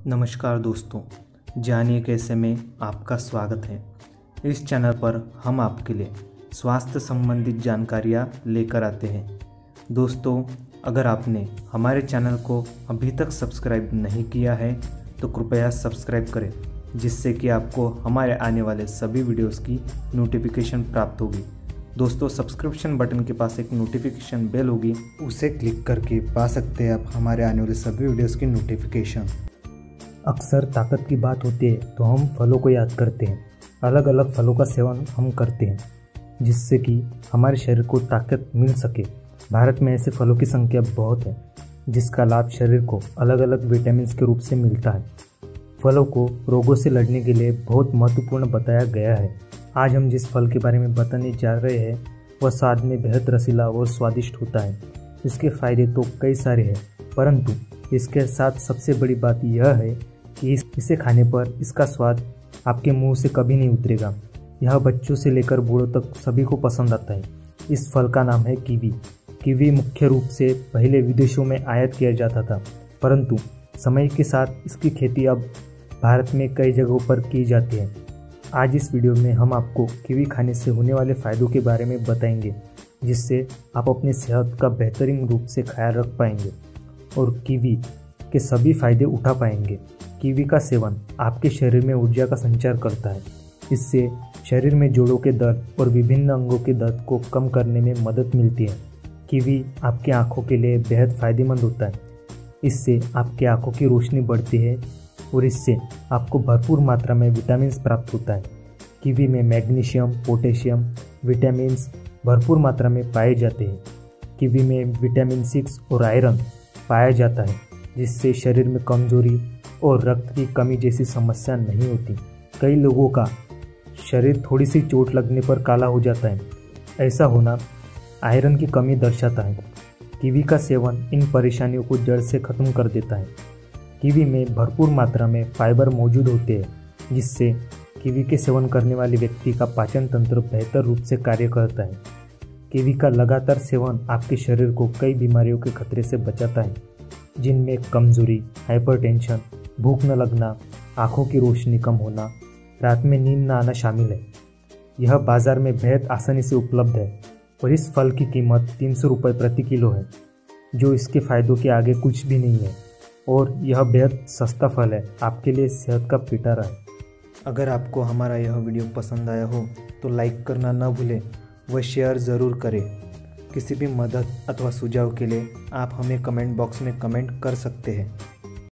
नमस्कार दोस्तों, जानिए कैसे में आपका स्वागत है। इस चैनल पर हम आपके लिए स्वास्थ्य संबंधित जानकारियाँ लेकर आते हैं। दोस्तों, अगर आपने हमारे चैनल को अभी तक सब्सक्राइब नहीं किया है तो कृपया सब्सक्राइब करें, जिससे कि आपको हमारे आने वाले सभी वीडियोस की नोटिफिकेशन प्राप्त होगी। दोस्तों, सब्सक्रिप्शन बटन के पास एक नोटिफिकेशन बेल होगी, उसे क्लिक करके पा सकते हैं आप हमारे आने वाले सभी वीडियोस की नोटिफिकेशन। अक्सर ताकत की बात होती है तो हम फलों को याद करते हैं। अलग अलग फलों का सेवन हम करते हैं जिससे कि हमारे शरीर को ताकत मिल सके। भारत में ऐसे फलों की संख्या बहुत है जिसका लाभ शरीर को अलग अलग विटामिन के रूप से मिलता है। फलों को रोगों से लड़ने के लिए बहुत महत्वपूर्ण बताया गया है। आज हम जिस फल के बारे में बताने जा रहे हैं वह स्वाद में बेहद रसीला और स्वादिष्ट होता है। इसके फायदे तो कई सारे हैं, परंतु इसके साथ सबसे बड़ी बात यह है कि इसे खाने पर इसका स्वाद आपके मुंह से कभी नहीं उतरेगा। यह बच्चों से लेकर बूढ़ों तक सभी को पसंद आता है। इस फल का नाम है कीवी। कीवी मुख्य रूप से पहले विदेशों में आयात किया जाता था, परंतु समय के साथ इसकी खेती अब भारत में कई जगहों पर की जाती है। आज इस वीडियो में हम आपको कीवी खाने से होने वाले फ़ायदों के बारे में बताएंगे, जिससे आप अपनी सेहत का बेहतरीन रूप से ख्याल रख पाएंगे और कीवी के सभी फायदे उठा पाएंगे। कीवी का सेवन आपके शरीर में ऊर्जा का संचार करता है। इससे शरीर में जोड़ों के दर्द और विभिन्न अंगों के दर्द को कम करने में मदद मिलती है। कीवी आपकी आंखों के लिए बेहद फायदेमंद होता है। इससे आपकी आंखों की रोशनी बढ़ती है और इससे आपको भरपूर मात्रा में विटामिन प्राप्त होता है। कीवी में मैग्नीशियम, पोटेशियम, विटामिन भरपूर मात्रा में पाए जाते हैं। कीवी में विटामिन 6 और आयरन पाया जाता है, जिससे शरीर में कमजोरी और रक्त की कमी जैसी समस्या नहीं होती। कई लोगों का शरीर थोड़ी सी चोट लगने पर काला हो जाता है। ऐसा होना आयरन की कमी दर्शाता है। कीवी का सेवन इन परेशानियों को जड़ से खत्म कर देता है। कीवी में भरपूर मात्रा में फाइबर मौजूद होते हैं, जिससे कीवी के सेवन करने वाले व्यक्ति का पाचन तंत्र बेहतर रूप से कार्य करता है। कीवी का लगातार सेवन आपके शरीर को कई बीमारियों के खतरे से बचाता है, जिनमें कमजोरी, हाइपरटेंशन, भूख न लगना, आँखों की रोशनी कम होना, रात में नींद न आना शामिल है। यह बाज़ार में बेहद आसानी से उपलब्ध है और इस फल की कीमत 300 रुपये प्रति किलो है, जो इसके फ़ायदों के आगे कुछ भी नहीं है और यह बेहद सस्ता फल है, आपके लिए सेहत का पिटारा है। अगर आपको हमारा यह वीडियो पसंद आया हो तो लाइक करना न भूलें व शेयर ज़रूर करें। किसी भी मदद अथवा सुझाव के लिए आप हमें कमेंट बॉक्स में कमेंट कर सकते हैं।